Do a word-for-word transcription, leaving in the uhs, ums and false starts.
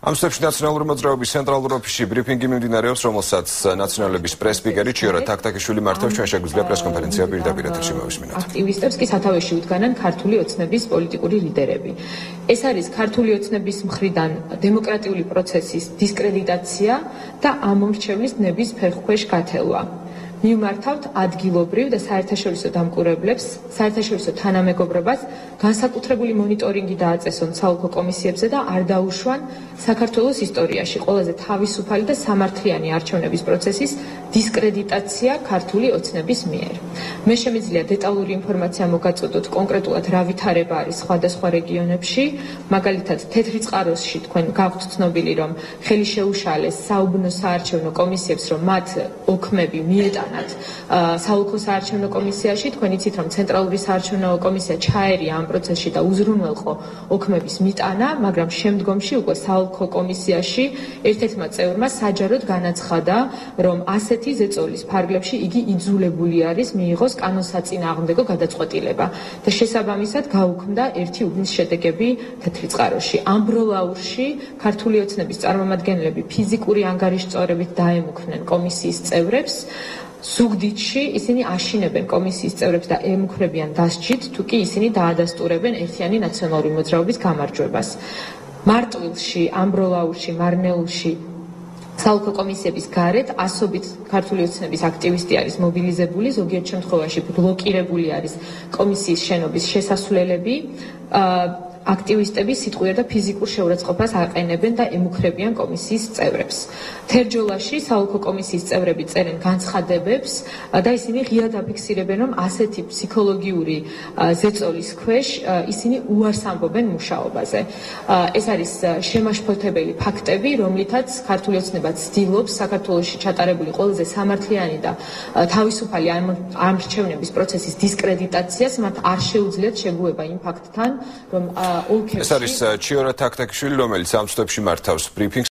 Am stepși naționaluri მოძრაობის ცენტრალურ ოფისში ბრიფინგი მიმდინარეობს, რომელსაც ნაციონალების პრესპიკერი ჩიორა თაქთაქიშვილი მართავს. ჩვენ შეგვიძლია პრესკონფერენცია პირდაპირ ეთერში მოვისმინოთ. აქტივისტებს კი სათავეში უდგანან ქართული ოცნების პოლიტიკური ლიდერები. ეს არის ქართული ოცნების მხრიდან დემოკრატიული პროცესის დისკრედიტაცია და ამომრჩევლის ნების ფერხქვეშ გათელვა. Მიმართავთ ადგილობრივ და საერთაშორისო დამკვირვებლებს, საერთაშორისო თანამეგობრობას, განსაკუთრებული მონიტორინგი დააწესონ საოლქო კომისიებზე და არ დაუშვან საქართველოს ისტორიაში ყველაზე თავისუფალი და სამართლიანი არჩევნების პროცესის დისკრედიტაცია ქართული ოცნების მიერ. მე შემიძლია დეტალური ინფორმაცია მოგაწოდოთ კონკრეტულად რა ვითარება არის სხვადასხვა რეგიონებში, მაგალითად თეთრი წყაროსში თქვენ გაქვთ ცნობილი, რომ ხელი შეუშალეს საუბნო საარჩევნო კომისიებს, რომ მათ ოქმები მიეტანათ საოლქო საარჩევნო კომისიაში. თქვენ იცით, რომ ცენტრალური საარჩევნო კომისია ჩაერია ამ პროცესში და უზრუნველყო ოქმების მიტანა, მაგრამ შემდგომში უკვე საოლქო კომისიაში ერთ-ერთმა წევრმა საჯაროდ განაცხადა, რომ ასეთი ზეწოლის ფარგლებში იგი იძულებული არის მიიღოს კანონსაწინააღმდეგო გადაწყვეტილება და შესაბამისად გაუქმდა ერთი უბნის შედეგები თეთრი წყაროში. ამბროლაურში ქართული ოცნების წარმომადგენლები ფიზიკური ანგარიშწორებით დაემუქრნენ კომისიის წევრებს. ზუგდიდში ისინი აშინებენ კომისიის წევრებს და ემუქრებიან დასჯით, თუ კი ისინი დაადასტურებენ ერთიანი ნაციონალური მოძრაობის გამარჯვებას. მარტვილში, ამბროლაურში, მარნეულში საოლქო კომისიების გარეთ ასობით ქართული ოცნების აქტივისტი არის მობილიზებული, ზოგიერთ შემთხვევაში ბლოკირებული არის კომისიის შენობის შესასვლელები. აქტივისტები სიტყვიერ და ფიზიკურ შეურაცხყოფას აყენებენ და ემუქრებიან კომისიის წევრებს. თერჯოლაში საოლქო კომისიის წევრები წერენ განცხადებებს და ისინი ღიად აფიქსირებენ, რომ ასეთი ფსიქოლოგიური ზეწოლის ქვეშ ისინი უარს ამბობენ მუშაობაზე. ეს არის შემაშფოთებელი ფაქტები, რომლითაც ქართული ოცნება ცდილობს საქართველოში ჩატარებული ყველაზე სამართლიანი და თავისუფალი არჩევნების პროცესის დისკრედიტაციას. მათ არ შეუძლიათ შეგუება იმ ფაქტთან, რომ ეს არის ჩიორა თაქთაქიშვილი, რომელიც ამ სტეპში მართავს ბრიფინგს.